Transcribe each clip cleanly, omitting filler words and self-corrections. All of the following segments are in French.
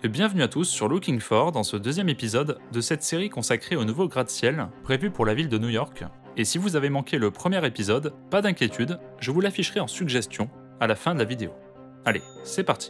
Et bienvenue à tous sur Looking For dans ce deuxième épisode de cette série consacrée au nouveau gratte-ciel prévu pour la ville de New York. Et si vous avez manqué le premier épisode, pas d'inquiétude, je vous l'afficherai en suggestion à la fin de la vidéo. Allez, c'est parti.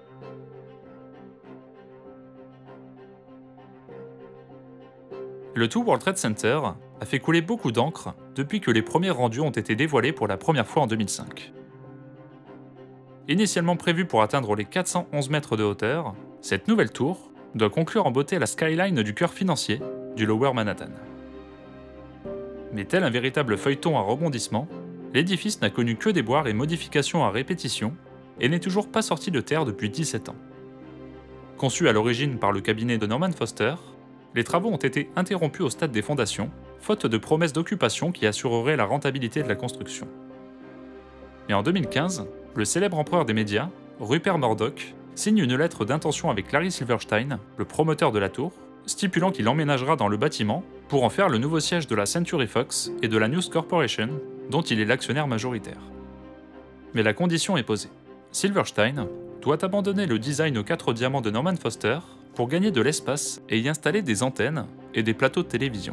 Le tout World Trade Center a fait couler beaucoup d'encre depuis que les premiers rendus ont été dévoilés pour la première fois en 2005. Initialement prévue pour atteindre les 411 mètres de hauteur, cette nouvelle tour doit conclure en beauté la skyline du cœur financier du Lower Manhattan. Mais tel un véritable feuilleton à rebondissement, l'édifice n'a connu que déboires et modifications à répétition et n'est toujours pas sorti de terre depuis 17 ans. Conçu à l'origine par le cabinet de Norman Foster, les travaux ont été interrompus au stade des fondations, faute de promesses d'occupation qui assureraient la rentabilité de la construction. Mais en 2015, le célèbre empereur des médias, Rupert Murdoch, signe une lettre d'intention avec Larry Silverstein, le promoteur de la tour, stipulant qu'il emménagera dans le bâtiment pour en faire le nouveau siège de la Century Fox et de la News Corporation, dont il est l'actionnaire majoritaire. Mais la condition est posée. Silverstein doit abandonner le design aux 4 diamants de Norman Foster pour gagner de l'espace et y installer des antennes et des plateaux de télévision.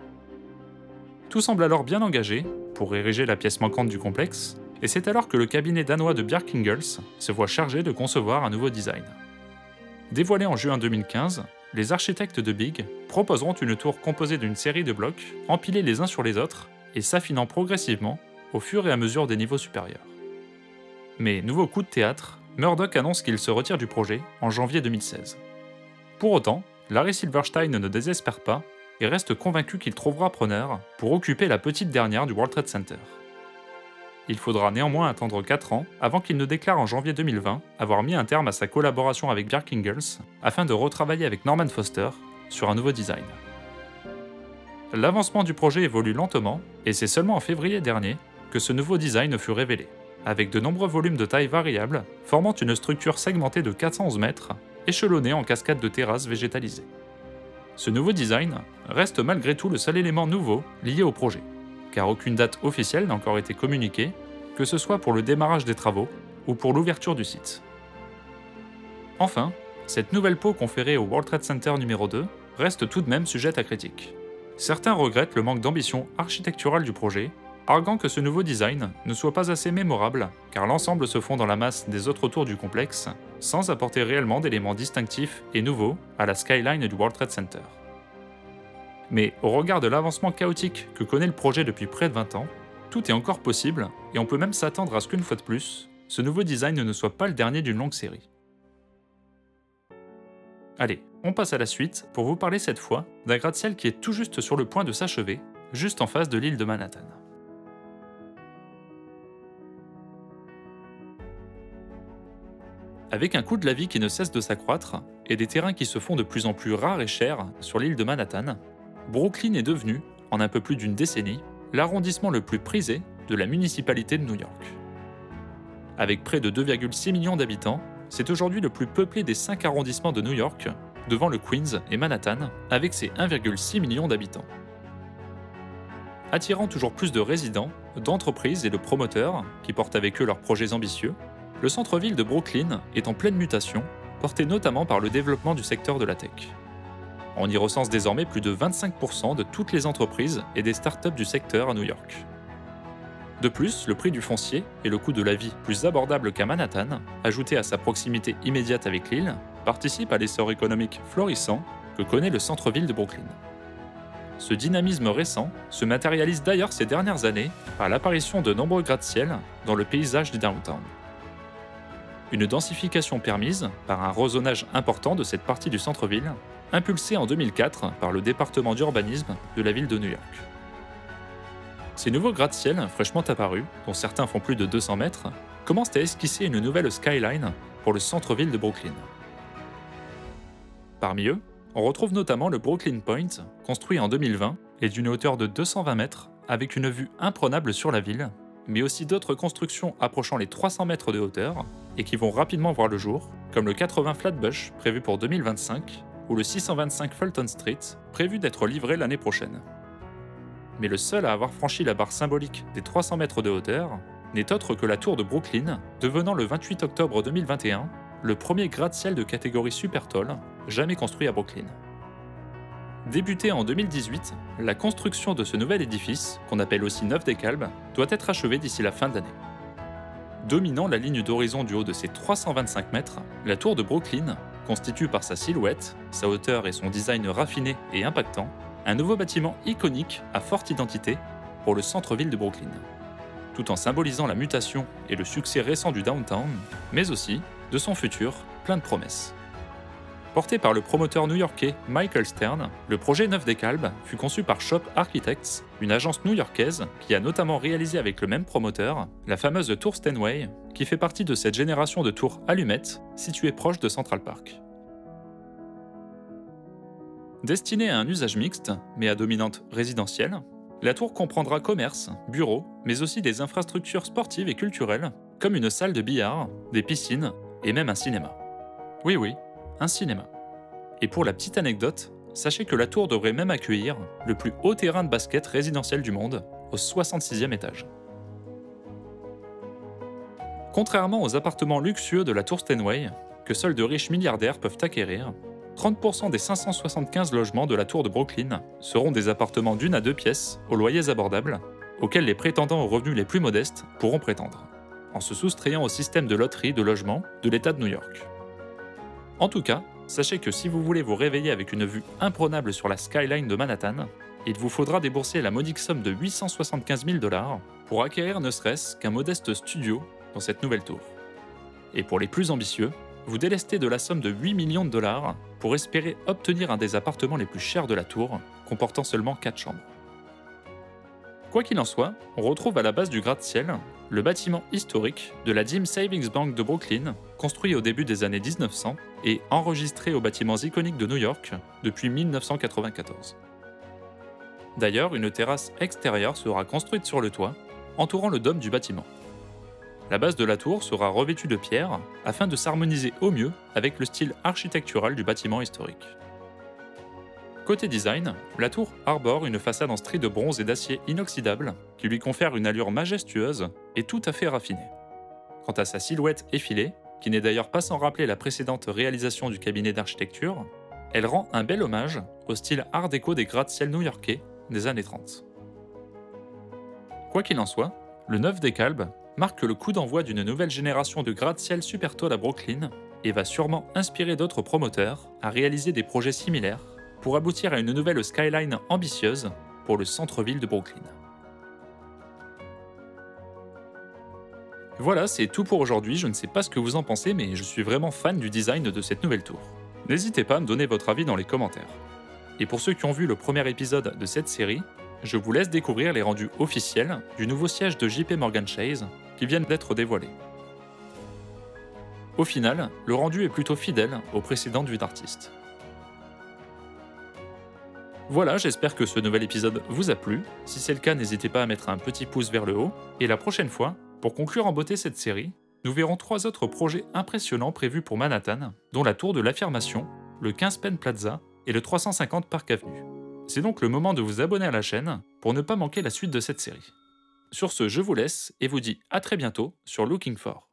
Tout semble alors bien engagé pour ériger la pièce manquante du complexe, et c'est alors que le cabinet danois de Bjerke-Ingels se voit chargé de concevoir un nouveau design. Dévoilé en juin 2015, les architectes de Big proposeront une tour composée d'une série de blocs empilés les uns sur les autres et s'affinant progressivement au fur et à mesure des niveaux supérieurs. Mais nouveau coup de théâtre, Murdoch annonce qu'il se retire du projet en janvier 2016. Pour autant, Larry Silverstein ne désespère pas et reste convaincu qu'il trouvera preneur pour occuper la petite dernière du World Trade Center. Il faudra néanmoins attendre 4 ans avant qu'il ne déclare en janvier 2020 avoir mis un terme à sa collaboration avec Bjerke-Ingels afin de retravailler avec Norman Foster sur un nouveau design. L'avancement du projet évolue lentement et c'est seulement en février dernier que ce nouveau design fut révélé, avec de nombreux volumes de taille variable formant une structure segmentée de 411 mètres, échelonnée en cascade de terrasses végétalisées. Ce nouveau design reste malgré tout le seul élément nouveau lié au projet, car aucune date officielle n'a encore été communiquée, que ce soit pour le démarrage des travaux ou pour l'ouverture du site. Enfin, cette nouvelle peau conférée au World Trade Center numéro 2 reste tout de même sujette à critique. Certains regrettent le manque d'ambition architecturale du projet, arguant que ce nouveau design ne soit pas assez mémorable, car l'ensemble se fond dans la masse des autres tours du complexe, sans apporter réellement d'éléments distinctifs et nouveaux à la skyline du World Trade Center. Mais au regard de l'avancement chaotique que connaît le projet depuis près de 20 ans, tout est encore possible et on peut même s'attendre à ce qu'une fois de plus, ce nouveau design ne soit pas le dernier d'une longue série. Allez, on passe à la suite pour vous parler cette fois d'un gratte-ciel qui est tout juste sur le point de s'achever, juste en face de l'île de Manhattan. Avec un coût de la vie qui ne cesse de s'accroître et des terrains qui se font de plus en plus rares et chers sur l'île de Manhattan, Brooklyn est devenu, en un peu plus d'une décennie, l'arrondissement le plus prisé de la municipalité de New York. Avec près de 2,6 millions d'habitants, c'est aujourd'hui le plus peuplé des 5 arrondissements de New York, devant le Queens et Manhattan, avec ses 1,6 millions d'habitants. Attirant toujours plus de résidents, d'entreprises et de promoteurs, qui portent avec eux leurs projets ambitieux, le centre-ville de Brooklyn est en pleine mutation, porté notamment par le développement du secteur de la tech. On y recense désormais plus de 25% de toutes les entreprises et des startups du secteur à New York. De plus, le prix du foncier et le coût de la vie plus abordable qu'à Manhattan, ajouté à sa proximité immédiate avec l'île, participent à l'essor économique florissant que connaît le centre-ville de Brooklyn. Ce dynamisme récent se matérialise d'ailleurs ces dernières années par l'apparition de nombreux gratte-ciel dans le paysage du downtown. Une densification permise par un rosonnage important de cette partie du centre-ville, impulsée en 2004 par le département d'urbanisme de la ville de New York. Ces nouveaux gratte-ciel fraîchement apparus, dont certains font plus de 200 mètres, commencent à esquisser une nouvelle skyline pour le centre-ville de Brooklyn. Parmi eux, on retrouve notamment le Brooklyn Point, construit en 2020 et d'une hauteur de 220 mètres, avec une vue imprenable sur la ville, mais aussi d'autres constructions approchant les 300 mètres de hauteur et qui vont rapidement voir le jour, comme le 80 Flatbush prévu pour 2025 ou le 625 Fulton Street prévu d'être livré l'année prochaine. Mais le seul à avoir franchi la barre symbolique des 300 mètres de hauteur n'est autre que la tour de Brooklyn, devenant le 28 octobre 2021 le premier gratte-ciel de catégorie super tall jamais construit à Brooklyn. Débuté en 2018, la construction de ce nouvel édifice, qu'on appelle aussi Neuf des Calbes, doit être achevée d'ici la fin de l'année. Dominant la ligne d'horizon du haut de ses 325 mètres, la tour de Brooklyn constitue par sa silhouette, sa hauteur et son design raffiné et impactant, un nouveau bâtiment iconique à forte identité pour le centre-ville de Brooklyn, tout en symbolisant la mutation et le succès récent du downtown, mais aussi de son futur plein de promesses. Porté par le promoteur new-yorkais Michael Stern, le projet Neuf des Calbes fut conçu par Shop Architects, une agence new-yorkaise qui a notamment réalisé avec le même promoteur la fameuse tour Steinway, qui fait partie de cette génération de tours allumettes situées proche de Central Park. Destinée à un usage mixte, mais à dominante résidentielle, la tour comprendra commerces, bureaux, mais aussi des infrastructures sportives et culturelles, comme une salle de billard, des piscines et même un cinéma. Oui, un cinéma. Et pour la petite anecdote, sachez que la tour devrait même accueillir le plus haut terrain de basket résidentiel du monde, au 66e étage. Contrairement aux appartements luxueux de la tour Steinway, que seuls de riches milliardaires peuvent acquérir, 30% des 575 logements de la tour de Brooklyn seront des appartements d'1 à 2 pièces aux loyers abordables, auxquels les prétendants aux revenus les plus modestes pourront prétendre, en se soustrayant au système de loterie de logement de l'État de New York. En tout cas, sachez que si vous voulez vous réveiller avec une vue imprenable sur la skyline de Manhattan, il vous faudra débourser la modique somme de 875 000 $ pour acquérir ne serait-ce qu'un modeste studio dans cette nouvelle tour. Et pour les plus ambitieux, vous délestez de la somme de 8 millions de $ pour espérer obtenir un des appartements les plus chers de la tour, comportant seulement 4 chambres. Quoi qu'il en soit, on retrouve à la base du gratte-ciel le bâtiment historique de la Dime Savings Bank de Brooklyn, construit au début des années 1900 et enregistré aux bâtiments iconiques de New York depuis 1994. D'ailleurs, une terrasse extérieure sera construite sur le toit, entourant le dôme du bâtiment. La base de la tour sera revêtue de pierre afin de s'harmoniser au mieux avec le style architectural du bâtiment historique. Côté design, la tour arbore une façade en stries de bronze et d'acier inoxydable qui lui confère une allure majestueuse et tout à fait raffinée. Quant à sa silhouette effilée, qui n'est d'ailleurs pas sans rappeler la précédente réalisation du cabinet d'architecture, elle rend un bel hommage au style art déco des gratte-ciel new-yorkais des années 30. Quoi qu'il en soit, le Neuf des Calbes marque le coup d'envoi d'une nouvelle génération de gratte-ciel super tall à Brooklyn et va sûrement inspirer d'autres promoteurs à réaliser des projets similaires pour aboutir à une nouvelle skyline ambitieuse pour le centre-ville de Brooklyn. Voilà, c'est tout pour aujourd'hui, je ne sais pas ce que vous en pensez, mais je suis vraiment fan du design de cette nouvelle tour. N'hésitez pas à me donner votre avis dans les commentaires. Et pour ceux qui ont vu le premier épisode de cette série, je vous laisse découvrir les rendus officiels du nouveau siège de JP Morgan Chase qui viennent d'être dévoilés. Au final, le rendu est plutôt fidèle aux précédentes vues d'artistes. Voilà, j'espère que ce nouvel épisode vous a plu. Si c'est le cas, n'hésitez pas à mettre un petit pouce vers le haut. Et la prochaine fois, pour conclure en beauté cette série, nous verrons 3 autres projets impressionnants prévus pour Manhattan, dont la Tour de l'Affirmation, le 15 Penn Plaza et le 350 Park Avenue. C'est donc le moment de vous abonner à la chaîne pour ne pas manquer la suite de cette série. Sur ce, je vous laisse et vous dis à très bientôt sur Looking For.